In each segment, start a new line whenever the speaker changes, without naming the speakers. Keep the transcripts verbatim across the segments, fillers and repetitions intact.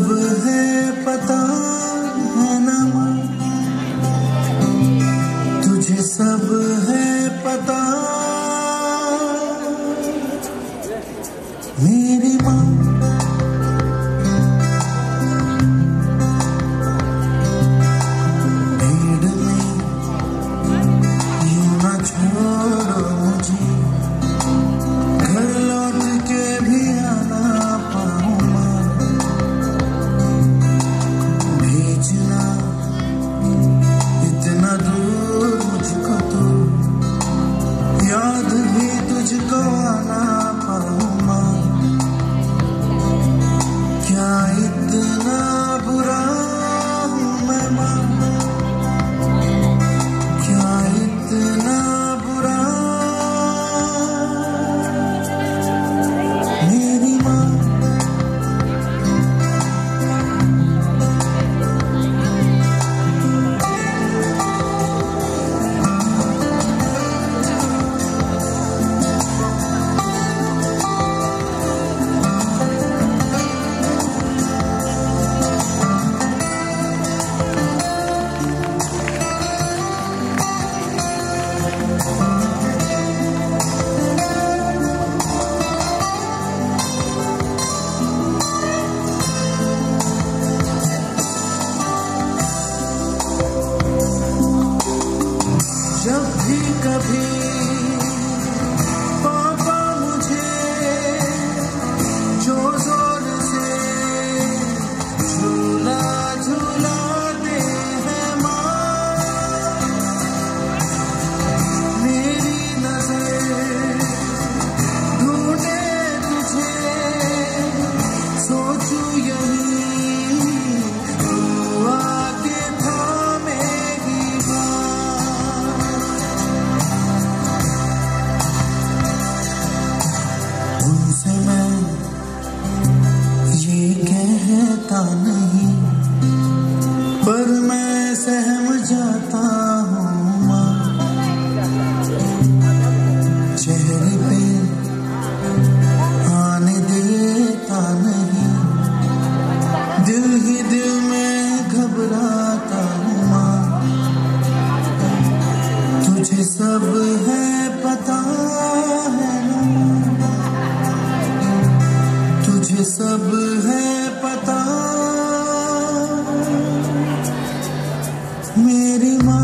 है पता है ना माँ, तुझे सब है पता मेरी माँ। भीड़ में यूं ना छोड़ो मुझे, घर लौट के भी आना पाऊँ माँ। भेजना इतना दूर मुझको तो, याद भी तुझको आना पाऊँ माँ। क्या इतना बुरा हूँ मैं माँ, क्या इतना बुरा मेरी माँ। जब भी कभी पापा मुझे जोर जोर से झूला झूलाते हैं माँ, मेरी नजर ढूंढे तुझे, सोचूं यही तू आके थामेगी माँ। उनसे मैं ये कहता नहीं, पर मैं सहम जाता हूँ माँ। चेहरे पे आने देता नहीं, दिल ही दिल में घबराता हूँ माँ। तुझे सब है पता है ना, तुझे सब है पता मेरी माँ।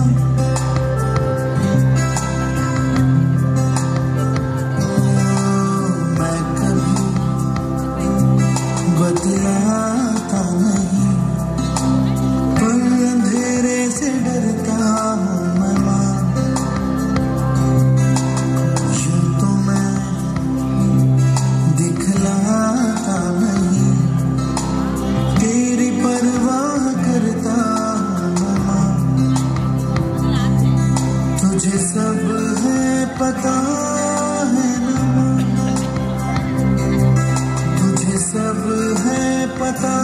मैं कभी बदलाता नहीं, पर अंधेरे से डरता हूँ मैं माँ। यूं तो मैं दिखलाता नहीं, तेरी परवाह करता हूँ माँ। तुझे सब है पता है ना माँ, तुझे सब है पता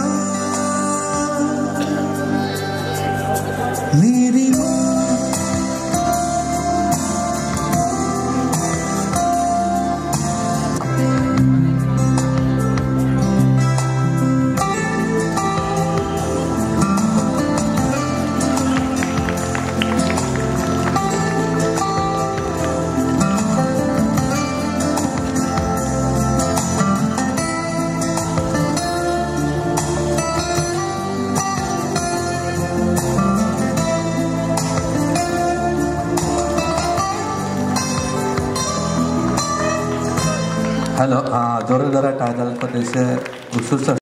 मेरी माँ।
ಹಲೋ ಜೋರದಾರ ಟಾಯ್ದಲ್ ಪ್ರದೇಶ